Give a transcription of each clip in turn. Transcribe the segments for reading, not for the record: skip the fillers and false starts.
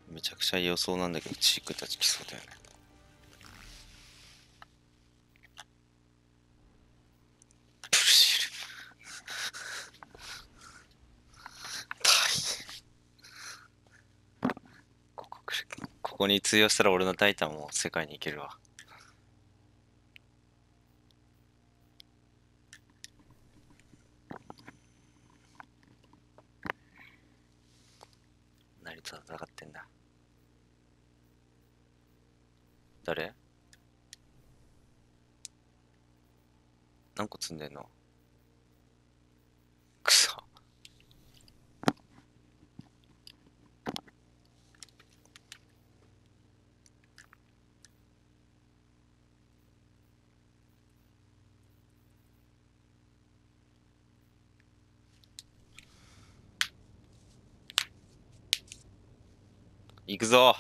めちゃくちゃ予想なんだけど、チークたち来そうだよね。プルシル。ここに通用したら俺のタイタンも世界に行けるわ。何と戦ってんだ。誰？何個積んでんの？くそ。行くぞ。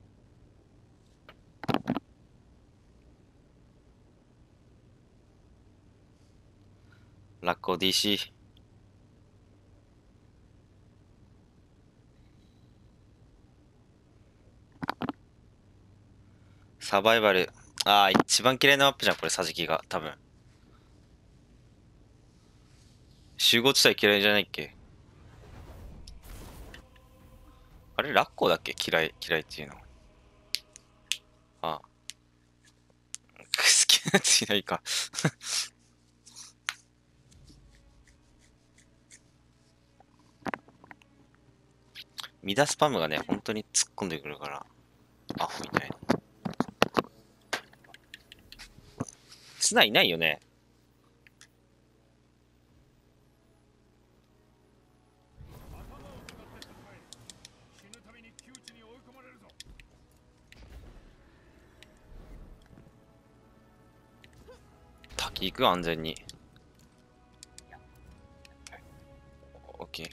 ラッコ DC。サバイバル。ああ、一番嫌いなマップじゃん、これ、桟敷が。多分。集合地帯嫌いじゃないっけ？あれ、ラッコだっけ？嫌いっていうの。ああ。好きなやついないか。ミダスパムがね、本当に突っ込んでくるから、アホみたいな。ツナいないよね。滝行く？安全に。オッケー。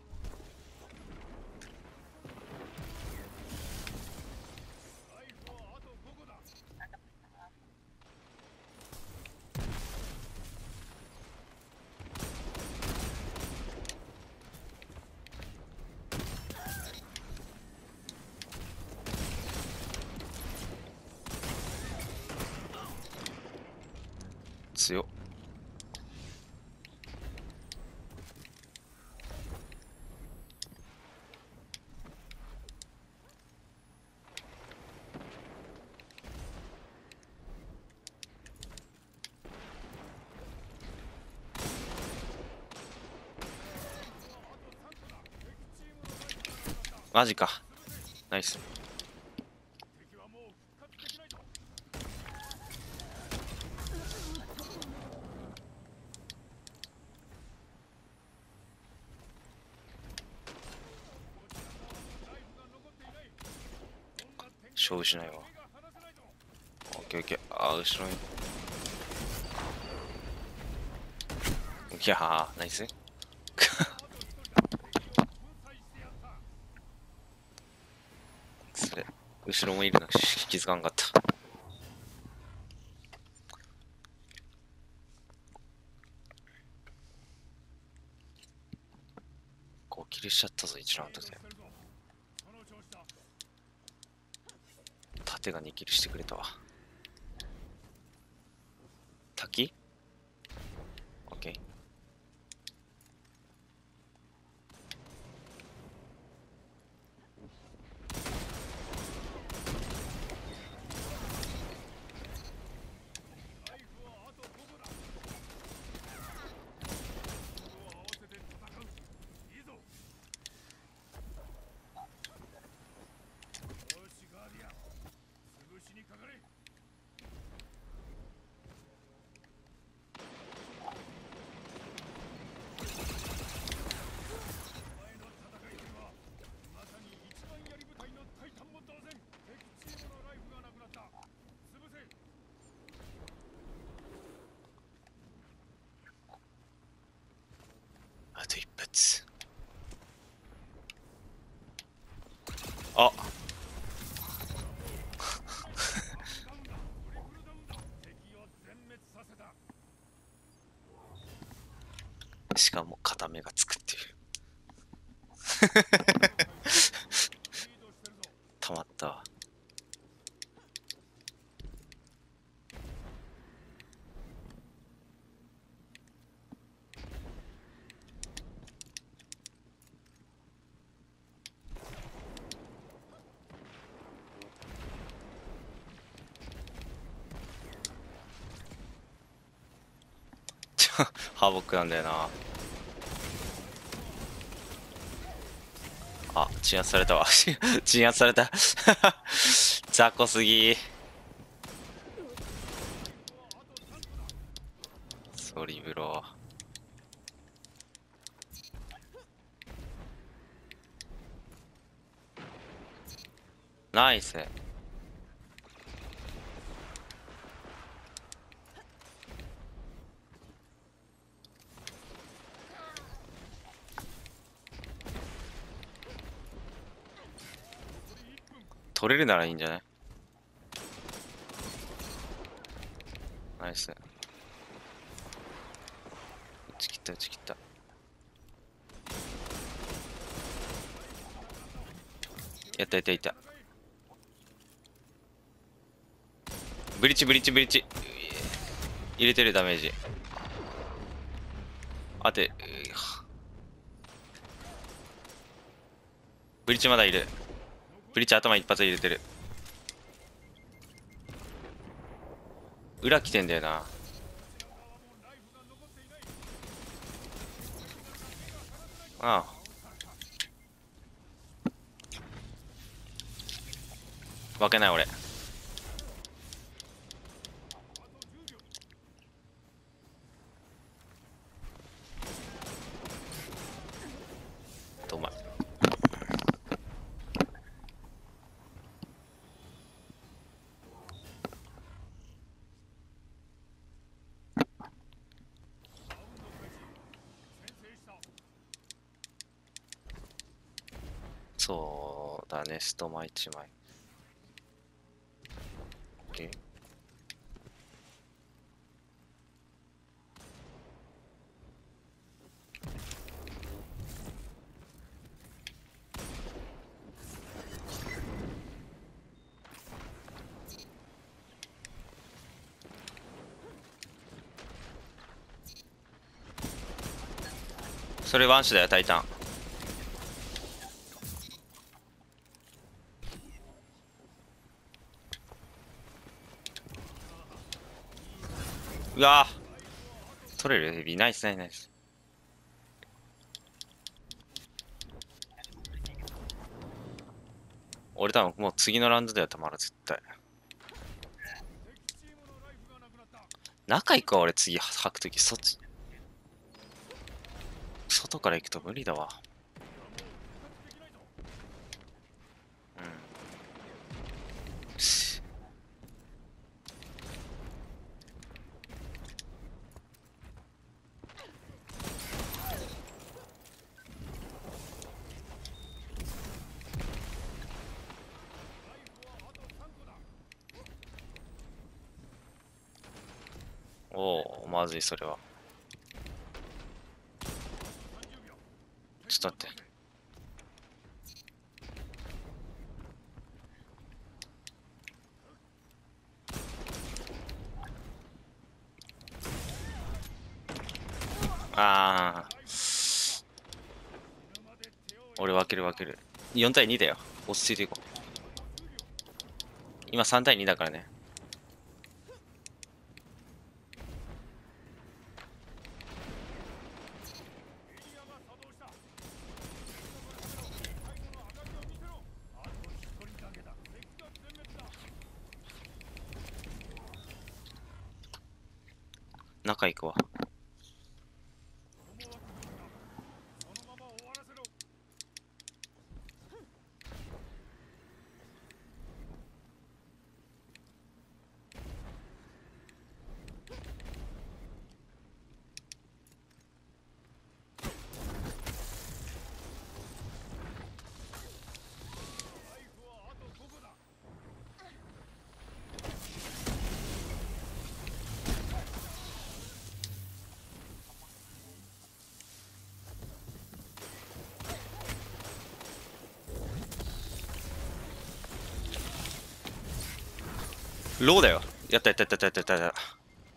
強っ。マジか。ナイス。勝負しないわ。オッケーオッケー。あー、後ろに。いやー、ナイス。それ、後ろもいるの気づかんかった。5キルしちゃったぞ、1ラウンドで。縦が2キルしてくれたわ。滝？オッケー。あと一発。あしかも片目がつくっていう。 たまったわ。ハーボックなんだよな。あ、鎮圧されたわ。鎮圧された。雑魚すぎ。ソリブロ。ナイス。取れるならいいんじゃない？ナイス。打ち切った打ち切った。やったやったやった。ブリッジブリッジブリッジ。入れてるダメージ。あて、ブリッジまだいる。ブリッジ頭一発入れてる。裏来てんだよな。ああ。負けない俺。うまい。そうだね、ストマ1枚。OK。それワンシだよ、タイタン。うわぁ、取れるヘビー。ナイスナイスナイス。俺多分もう次のラウンドではたまる、絶対。中行くわ、俺次吐くとき、外から行くと無理だわ。うん。おお、まずい、それは。ちょっと待って。ああ。俺分ける分ける。4対2だよ。落ち着いていこう。今3対2だからね。中行くわ。 ローだよ。やったやったやったやったやったやった。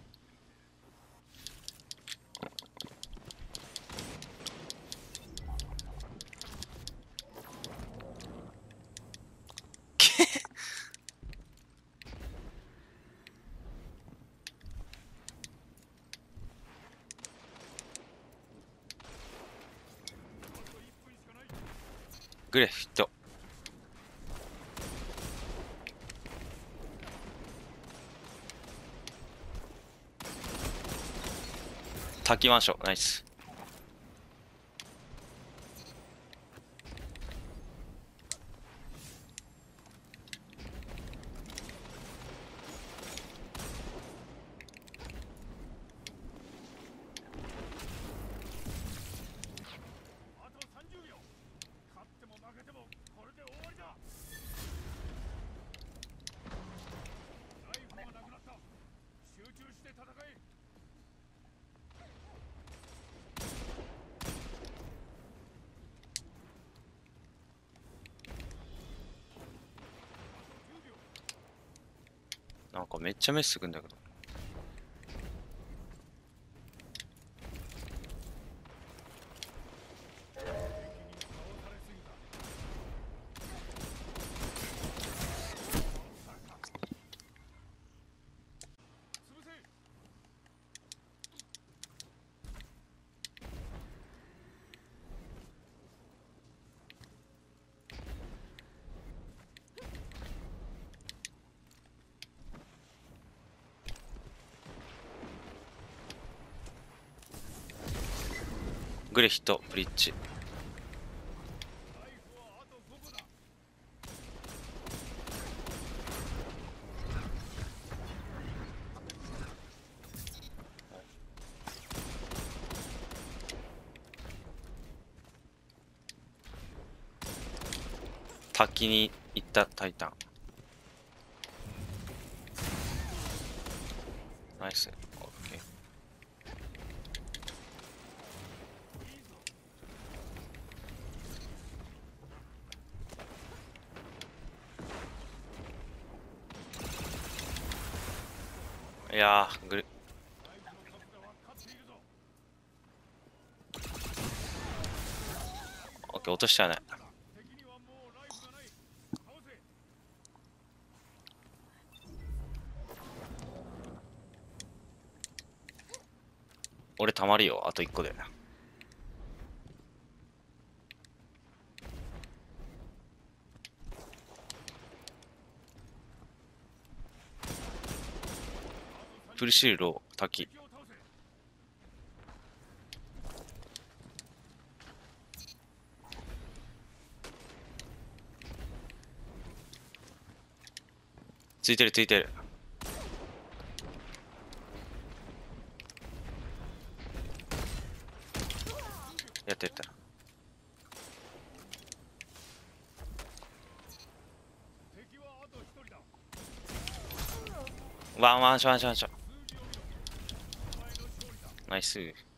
グレフィット。滝ワンショナイス。なんかめっちゃメスつくんだけど。グレヒット、ブリッジ。滝に行ったタイタン。ナイス。オッケー。いやー、オッケー、落としたね。俺たまるよ、あと1個で。フルシールド、滝。ついてるついてる。やってった。ワンワンションワンションワンション。ナイス。